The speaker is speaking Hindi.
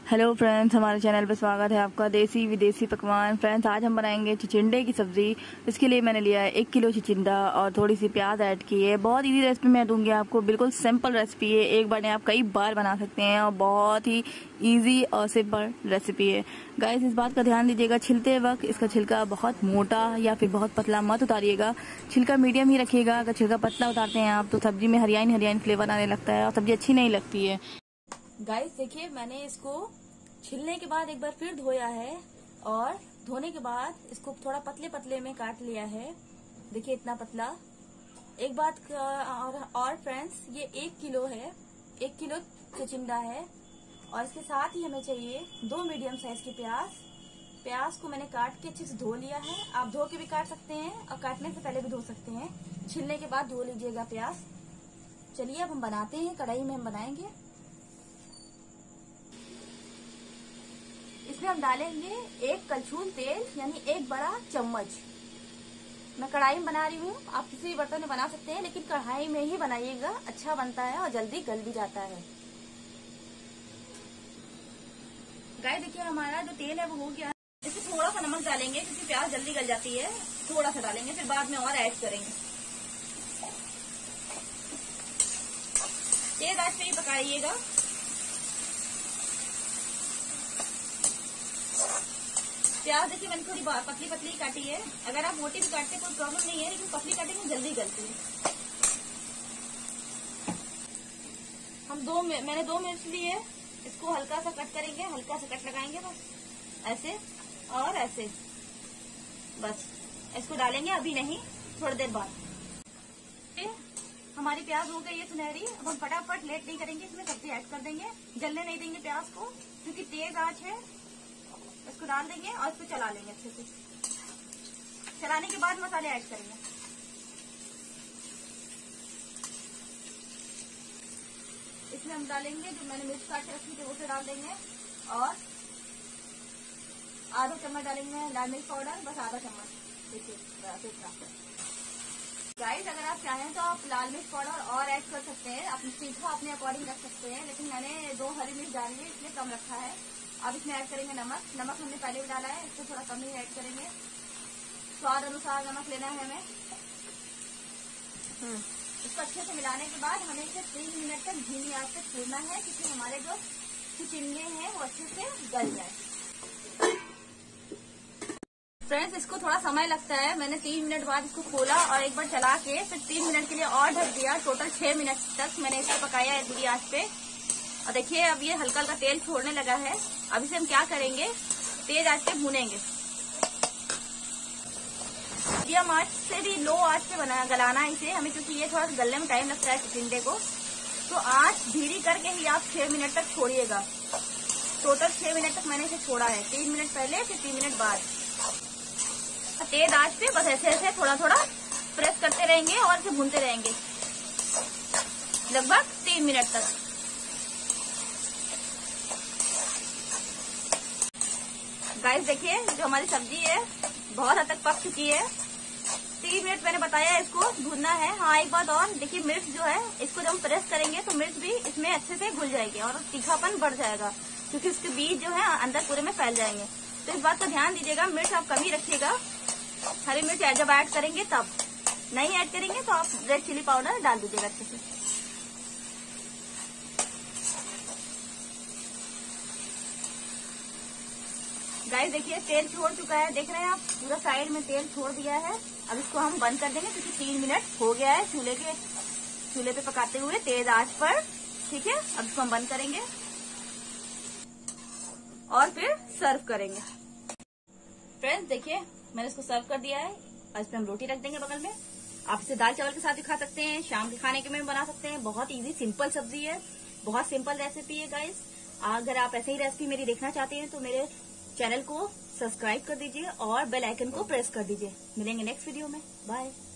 हेलो फ्रेंड्स, हमारे चैनल पर स्वागत है आपका। देसी विदेशी पकवान। फ्रेंड्स, आज हम बनाएंगे चिचिंडे की सब्जी। इसके लिए मैंने लिया है 1 किलो चिचिंडा और थोड़ी सी प्याज ऐड की है। बहुत इजी रेसिपी मैं दूंगी आपको, बिल्कुल सिंपल रेसिपी है। एक बार नहीं, आप कई बार बना सकते हैं और बहुत ही इजी और सिंपल रेसिपी है। गाइस, इस बात का ध्यान दीजिएगा, छिलते वक्त इसका छिलका बहुत मोटा या फिर बहुत पतला मत उतारिएगा। छिलका मीडियम ही रखिएगा। अगर छिलका पतला उतारते हैं आप तो सब्जी में हरियाणी हरियाणी फ्लेवर आने लगता है और सब्जी अच्छी नहीं लगती है। गाइस देखिए, मैंने इसको छिलने के बाद एक बार फिर धोया है और धोने के बाद इसको थोड़ा पतले पतले में काट लिया है। देखिए इतना पतला। एक बात और फ्रेंड्स, ये 1 किलो है, 1 किलो चिचिंडा है और इसके साथ ही हमें चाहिए 2 मीडियम साइज के प्याज। प्याज को मैंने काट के अच्छे से धो लिया है। आप धो के भी काट सकते हैं और काटने से पहले भी धो सकते हैं। छिलने के बाद धो लीजिएगा प्याज। चलिए अब हम बनाते हैं। कढ़ाई में हम बनाएंगे। इसमें हम डालेंगे 1 कलछुल तेल, यानी 1 बड़ा चम्मच। मैं कढ़ाई में बना रही हूँ, आप किसी भी बर्तन में बना सकते हैं, लेकिन कढ़ाई में ही बनाइएगा, अच्छा बनता है और जल्दी गल भी जाता है। गाइस देखिए, हमारा जो तेल है वो हो गया है। इसमें थोड़ा सा नमक डालेंगे क्योंकि प्याज जल्दी गल जाती है। थोड़ा सा डालेंगे, फिर बाद में और ऐड करेंगे। तेज आंच पे ही पकाइएगा। प्याज देखिए, मैंने थोड़ी पतली पतली काटी है। अगर आप मोटी भी काटते कोई प्रॉब्लम नहीं है, लेकिन पतली काटेंगे जल्दी गलती है। मैंने 2 मिर्च ली है। इसको हल्का सा कट करेंगे, हल्का सा कट लगाएंगे, बस ऐसे और ऐसे। बस इसको डालेंगे, अभी नहीं, थोड़ी देर बाद। हमारी प्याज हो गई है सुनहरी। अब हम फटाफट लेट नहीं करेंगे, इसमें सब्जी ऐड कर देंगे। जलने नहीं देंगे प्याज को, क्योंकि तेज आंच है। इसको डाल देंगे और इसको चला लेंगे अच्छे से। चलाने के बाद मसाले ऐड करेंगे। इसमें हम डालेंगे जो मैंने मिर्च काट के रखी थी, उसे डाल देंगे और आधा चम्मच डालेंगे लाल मिर्च पाउडर, बस आधा चम्मच। देखिए गाइस, अगर आप चाहें तो आप लाल मिर्च पाउडर और ऐड कर सकते हैं। आप तीखा अपने अकॉर्डिंग रख सकते हैं, लेकिन मैंने 2 हरी मिर्च डाली है, इसलिए कम रखा है। अब इसमें ऐड करेंगे नमक। नमक हमने पहले भी डाला है, इसको थोड़ा कम ही ऐड करेंगे। स्वाद अनुसार नमक लेना है हमें। इसको अच्छे से मिलाने के बाद हमें इसे 3 मिनट तक धीमी आंच पे छोड़ना है, क्योंकि हमारे जो चिचिंडे हैं वो अच्छे से गल जाए। फ्रेंड्स, इसको थोड़ा समय लगता है। मैंने 3 मिनट बाद इसको खोला और एक बार चला के फिर 3 मिनट के लिए और ढक दिया। टोटल 6 मिनट तक मैंने इसको पकाया है धीमी आंच पे। और देखिए, अब ये हल्का हल्का तेल छोड़ने लगा है। अब इसे हम क्या करेंगे, तेज आंच पे भूनेंगे। मीडियम आंच से भी लो आंच पे गलाना है इसे हमें, क्योंकि ये थोड़ा गलने में टाइम लगता है चिचिंडे को। तो आंच धीरे करके ही आप 6 मिनट तक छोड़िएगा। टोटल 6 मिनट तक मैंने इसे छोड़ा है। 3 मिनट पहले, फिर 3 मिनट बाद। तेज आंच पे बस ऐसे ऐसे थोड़ा थोड़ा प्रेस करते रहेंगे और इसे भूनते रहेंगे लगभग 3 मिनट तक। गाइस देखिए, जो हमारी सब्जी है बहुत हद तक पक चुकी है। 3 मिनट मैंने बताया इसको भूनना है। हाँ, एक बात और, देखिए मिर्च जो है, इसको जब हम प्रेस करेंगे तो मिर्च भी इसमें अच्छे से घुल जाएगी और तीखापन बढ़ जाएगा, क्योंकि उसके बीज जो है अंदर पूरे में फैल जाएंगे। तो इस बात का ध्यान दीजिएगा। मिर्च आप कम ही रखिएगा। हरी मिर्च जब ऐड करेंगे तब, नहीं ऐड करेंगे तो आप रेड चिली पाउडर डाल दीजिएगा अच्छे से। गाइस देखिए, तेल छोड़ चुका है, देख रहे हैं आप, पूरा साइड में तेल छोड़ दिया है। अब इसको हम बंद कर देंगे, क्योंकि 3 मिनट हो गया है चूल्हे पे पकाते हुए तेज आंच पर। ठीक है, अब इसको हम बंद करेंगे और फिर सर्व करेंगे। फ्रेंड्स देखिए, मैंने इसको सर्व कर दिया है। और इस पे हम रोटी रख देंगे बगल में। आप इसे दाल चावल के साथ भी खा सकते हैं, शाम के खाने के में बना सकते हैं। बहुत इजी सिंपल सब्जी है, बहुत सिंपल रेसिपी है गाइस। अगर आप ऐसे ही रेसिपी मेरी देखना चाहते हैं तो मेरे चैनल को सब्सक्राइब कर दीजिए और बेल आइकन को प्रेस कर दीजिए। मिलेंगे नेक्स्ट वीडियो में। बाय।